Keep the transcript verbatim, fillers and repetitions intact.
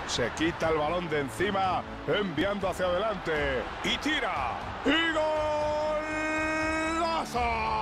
Se quita el balón de encima, enviando hacia adelante. Y tira. ¡Y golazo!